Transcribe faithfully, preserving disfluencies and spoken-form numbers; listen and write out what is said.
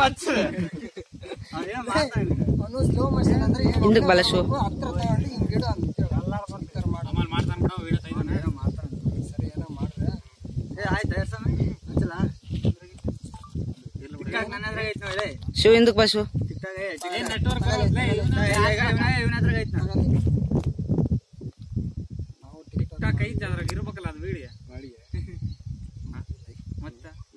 ಅವನು slow motion ಅಂದ್ರೆ ಹಿಂದಕ್ಕೆ ಬಲಸು ಹತ್ರ ತಗೊಂಡು ಹಿಂಗ್ ಇಡು ಅಂತ ಎಲ್ಲಾರು ಬರ್ತಾರೆ ಮಾಡಿ ಮಾಡ್ತಾನೆ ಬಿಡು ವಿಡಿಯೋ ತೆಗೆದಾನೆ ಏನೋ ಮಾಡ್ತಾನೆ ಸರಿ ಏನೋ ಮಾಡ್ರೆ ಏ ಆಯ್ತು ಎರ್ಸಮ ಅಂಚಲ ಟಿಕ್ಟಾಕ್ ನನ್ನ ಹತ್ರ ಐತಿ ನೋಡಿ ಶಿವ ಹಿಂದಕ್ಕೆ ಬಸು ಟಿಕ್ಟಾಕ್ ಏ ನೆಟ್ವರ್ಕ್ ಲೇ ಇವನ ಹತ್ರ ಐತಿ ನಾವು ಟಿಕ್ಟಾಕ್ ಐತಿ ಅದ್ರಾಗ ಇರಬೇಕಲ್ಲ ಅದು ವಿಡಿಯೋ ಮಾಡಿ ಮತ್ತೆ